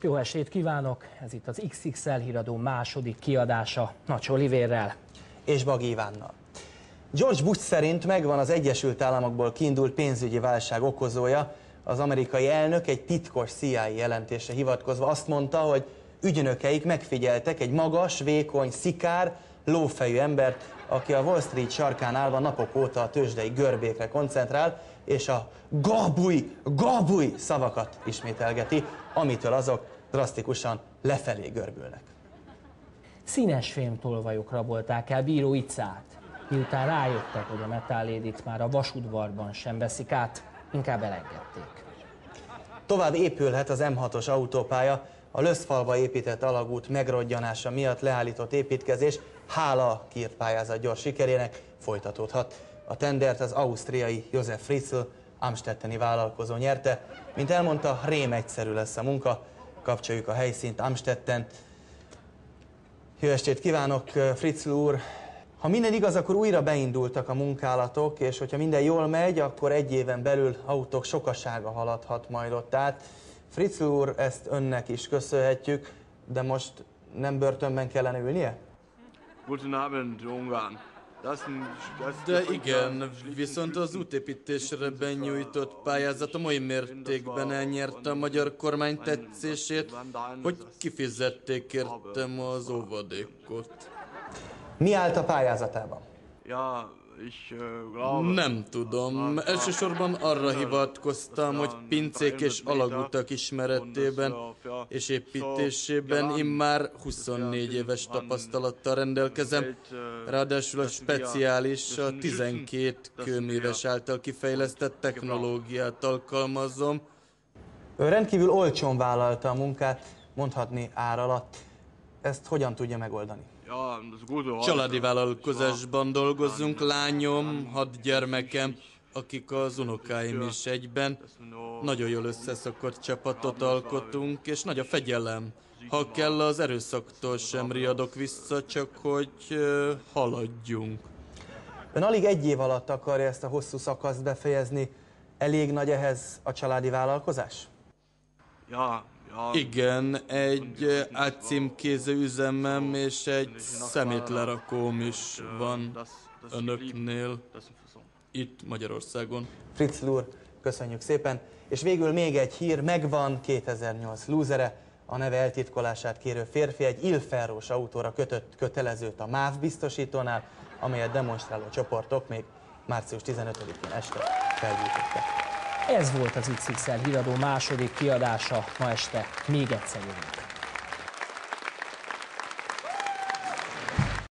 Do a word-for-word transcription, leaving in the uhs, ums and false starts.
Jó estét kívánok! Ez itt az iksz iksz el híradó második kiadása Nagy Olivérrel és Bagi Ivánnal. George Bush szerint megvan az Egyesült Államokból kiindult pénzügyi válság okozója. Az amerikai elnök egy titkos C I A jelentésre hivatkozva azt mondta, hogy ügynökeik megfigyeltek egy magas, vékony, szikár, lófejű embert, aki a Wall Street sarkán állva napok óta a tőzsdei görbékre koncentrál, és a gabúj, gabúj szavakat ismételgeti, amitől azok drasztikusan lefelé görbülnek. Színes fémtolvajok rabolták el bíró Icát. Miután rájöttek, hogy a Metal Lady-t már a vasudvarban sem veszik át, inkább elengedték. Tovább épülhet az M hatos autópálya. A Löszfalva épített alagút megrodjanása miatt leállított építkezés, hála a kiírt pályázat gyors sikerének, folytatódhat. A tendert az ausztriai Josef Fritzl, amstetteni vállalkozó nyerte. Mint elmondta, rém egyszerű lesz a munka. Kapcsoljuk a helyszínt Amstetten. Jó estét kívánok, Fritzl úr! Ha minden igaz, akkor újra beindultak a munkálatok, és hogyha minden jól megy, akkor egy éven belül autók sokasága haladhat majd ott át. Fritzl úr, ezt önnek is köszönhetjük, de most nem börtönben kellene ülnie? Guten Abend, Ungarn. De igen, viszont az útépítésre benyújtott pályázatom oly mértékben elnyerte a magyar kormány tetszését, hogy kifizették értem az óvadékot. Mi állt a pályázatában? Nem tudom. Elsősorban arra hivatkoztam, hogy pincék és alagutak ismeretében és építésében én már huszonnégy éves tapasztalattal rendelkezem. Ráadásul a speciális, a tizenkét kőműves által kifejlesztett technológiát alkalmazom. Ő rendkívül olcsón vállalta a munkát, mondhatni ár alatt. Ezt hogyan tudja megoldani? Családi vállalkozásban dolgozunk, lányom, hat gyermekem, akik az unokáim is egyben. Nagyon jól összeszokott csapatot alkotunk, és nagy a fegyelem. Ha kell, az erőszaktól sem riadok vissza, csak hogy uh, haladjunk. Ön alig egy év alatt akarja ezt a hosszú szakaszt befejezni. Elég nagy ehhez a családi vállalkozás? Ja. Igen, egy átcímkéző üzemem és egy szemétlerakóm is van önöknél, itt Magyarországon. Fritzl úr, köszönjük szépen. És végül még egy hír, megvan kétezer-nyolc lúzere, a neve eltitkolását kérő férfi egy ilferrós autóra kötött kötelezőt a MÁV biztosítónál, amelyet demonstráló csoportok még március tizenötödikén este felgyújtottak. Ez volt az iksz iksz el híradó második kiadása, ma este még egyszer jövünk.